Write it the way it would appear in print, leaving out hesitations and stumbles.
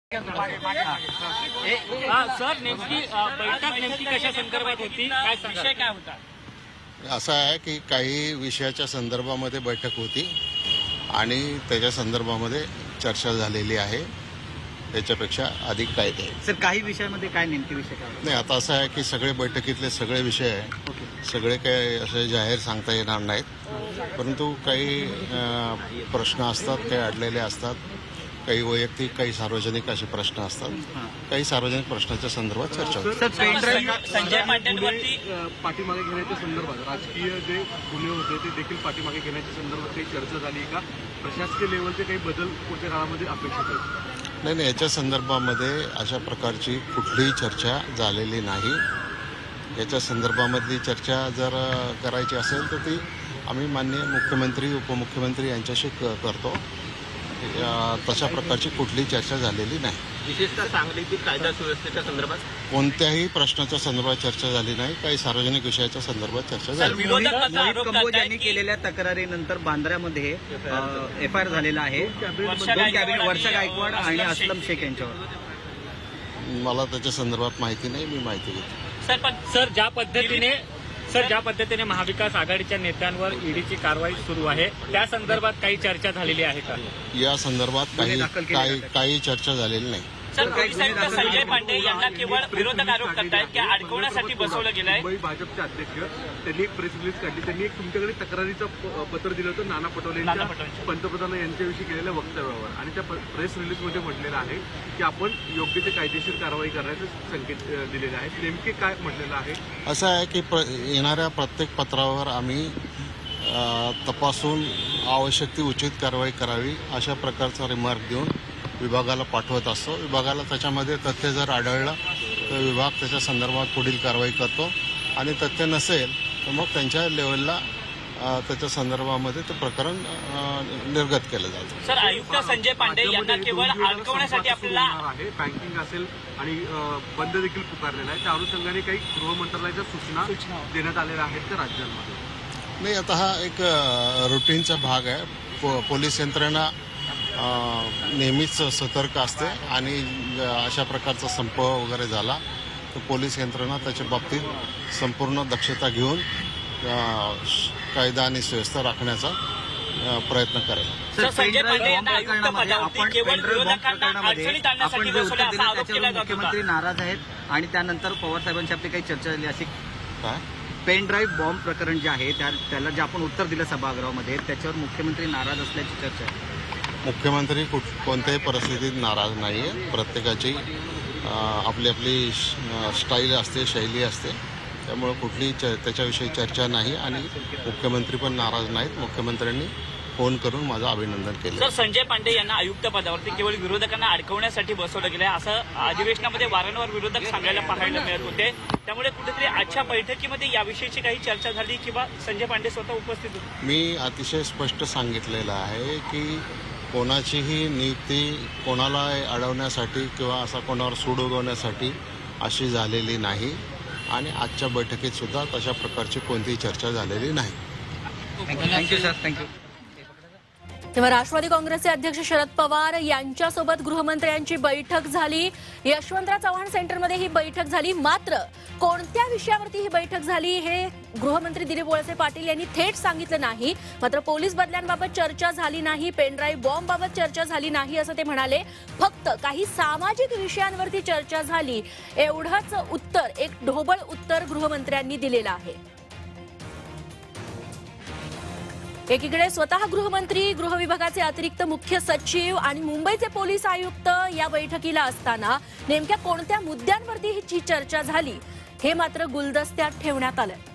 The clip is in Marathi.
सर नेमकी बैठक नेमकी कशा संदर्भात होती, काय विषय काय होता? असं आहे की काही विषयाच्या संदर्भामध्ये बैठक होती आणि त्याच्या संदर्भामध्ये चर्चा झालेली आहे. त्याच्यापेक्षा अधिक काय ते सर काही विषयामध्ये काय नेमके विषय काय? नाही, आता असं आहे की सगळे बैठकीतले सगळे विषय सगळे काही असे जाहीर सांगता येणार नाहीत, परंतु काही प्रश्न असतात, काही अडलेले असतात, काही वैयक्तिक, काही सार्वजनिक असे प्रश्न असतात. काही सार्वजनिक प्रश्नाच्या संदर्भात चर्चा होती. संजय पाटलांवरती पाठीमागे घेण्याच्या संदर्भात राजकीय जे गुन्हे होते ते देखील पाठीमागे घेण्याच्या संदर्भात काही चर्चा झाली का? प्रशासकीय लेवलचे काही बदल पुढच्या काळामध्ये अपेक्षित आहेत? नाही, याच्या संदर्भामध्ये अशा प्रकारची कुठलीही चर्चा झालेली नाही. याच्या संदर्भामधली चर्चा जर करायची असेल तर ती आम्ही माननीय मुख्यमंत्री, उपमुख्यमंत्री यांच्याशी करतो. तशा प्रकारची कुठलीही चर्चा झालेली नाही. विशेषतः सांगलीतील कायदा सुव्यवस्थेच्या संदर्भात कोणत्याही प्रश्नाच्या संदर्भात चर्चा झाली नाही. काही सार्वजनिक विषयाच्या संदर्भात चर्चा झाली. मोहित कंबोज यांनी केलेल्या तक्रारीनंतर बांद्र्यामध्ये FIR झालेला आहे. दोन कॅबिनेट वर्षा गायकवाड आणि असलम शेख यांच्यावर. मला त्याच्या संदर्भात माहिती नाही, मी माहिती घेतो. सर ज्या पद्धतीने महाविकास आघाडीच्या नेत्यांवर ईडीची कारवाई सुरू आहे, त्या संदर्भात काही चर्चा झालेली आहे का? या संदर्भात काही चर्चा झालेली नाही. सर, पोलीस आयुक्त संजय पांडे यांना केवळ विरोधक आरोप करतायत की अडकवण्यासाठी बसवलं गेलं आहे. भाजपचे अध्यक्ष त्यांनी एक प्रेस रिलीज काढली. त्यांनी एक तुमच्याकडे तक्रारीचं पत्र दिलं होतं नाना पटोले पंतप्रधान यांच्याविषयी केलेल्या वक्तव्यावर, आणि त्या प्रेस रिलीजमध्ये म्हटलेलं आहे की आपण योग्य ते कायदेशीर कारवाई करण्याचे संकेत दिलेले आहेत. नेमके काय म्हटलेलं आहे? असं आहे की येणाऱ्या प्रत्येक पत्रावर आम्ही तपासून आवश्यक ती उचित कारवाई करावी अशा प्रकारचा रिमार्क देऊन विभागाला पाठवत असतो. विभागाला त्याच्यामध्ये तथ्य जर आढळलं तर विभाग त्याच्या संदर्भात पुढील कारवाई करतो, आणि तथ्य नसेल तर मग त्यांच्या लेवलला त्याच्या संदर्भामध्ये ते प्रकरण निर्गत केलं जातं. सर, आयुक्त संजय पांडे यांना केवळ अडकवण्यासाठी आपल्याला बँकिंग असेल आणि बंद देखील पुकारलेला आहे. त्या अनुषंगाने काही गृहमंत्रालयाच्या सूचना देण्यात आलेल्या आहेत का राज्यांमध्ये? नाही, आता हा एक रुटीनचा भाग आहे. पोलीस यंत्रणा नेहमीच सतर्क असते, आणि अशा प्रकारचा संप वगैरे झाला तर पोलीस यंत्रणा त्याच्या बाबतीत संपूर्ण दक्षता घेऊन कायदा आणि सुव्यवस्था राखण्याचा प्रयत्न करेल. संजय पांडे यांना आयुक्त पदावरती केवळ विरोधकांना अडचणीत आणण्यासाठी बसवलं असा आरोप केला जातो. मुख्यमंत्री नाराज आहेत आणि त्यानंतर पवार साहेबांची आपली काही चर्चा झाली अशी काय? पेन ड्राईव्ह बॉम्ब प्रकरण जे आहे त्याला जे आपण उत्तर दिलं सभागृहामध्ये, त्याच्यावर मुख्यमंत्री नाराज असल्याची चर्चा आहे. मुख्यमंत्री कोणत्याही परिस्थितीत नाराज नाही आहे. प्रत्येकाची आपली आपली स्टाईल असते, शैली असते, त्यामुळे कुठलीही त्याच्याविषयी चर्चा नाही, आणि मुख्यमंत्री पण नाराज नाहीत. मुख्यमंत्र्यांनी फोन करून माझं अभिनंदन केलं. सर, संजय पांडे यांना आयुक्त पदावरती केवळ विरोधकांना अडकवण्यासाठी बसवलं गेलं असं अधिवेशनामध्ये वारंवार विरोधक सांगायला पाहायला मिळत होते. त्यामुळे कुठेतरी आजच्या बैठकीमध्ये याविषयीची काही चर्चा झाली किंवा संजय पांडे स्वतः उपस्थित होते? मी अतिशय स्पष्ट सांगितलेलं आहे की कोणाचीही नियुक्ती कोणाला अडवण्यासाठी किंवा असा कोणावर सूड उगवण्यासाठी अशी झालेली नाही, आणि आजच्या बैठकीत सुद्धा तशा प्रकारची कोणतीही चर्चा झालेली नाही. Thank you sir, thank you. तेव्हा राष्ट्रवादी काँग्रेसचे अध्यक्ष शरद पवार यांच्यासोबत गृहमंत्र्यांची बैठक झाली. यशवंतराव चव्हाण सेंटरमध्ये ही बैठक झाली. मात्र कोणत्या विषयावरती ही बैठक झाली हे गृहमंत्री दिलीप वळसे पाटील यांनी थेट सांगितलं नाही. मात्र पोलीस बदल्यांबाबत चर्चा झाली नाही, पेनड्राईव्ह बॉम्बबाबत चर्चा झाली नाही असं ते म्हणाले. फक्त काही सामाजिक विषयांवरती चर्चा झाली, एवढंच उत्तर, एक ढोबळ उत्तर गृहमंत्र्यांनी दिलेलं आहे. एकीकडे स्वतः गृहमंत्री, गृह विभागाचे अतिरिक्त मुख्य सचिव आणि मुंबईचे पोलीस आयुक्त या बैठकीला असताना नेमक्या कोणत्या मुद्द्यांवरती ही चर्चा झाली हे मात्र गुलदस्त्यात ठेवण्यात आलं.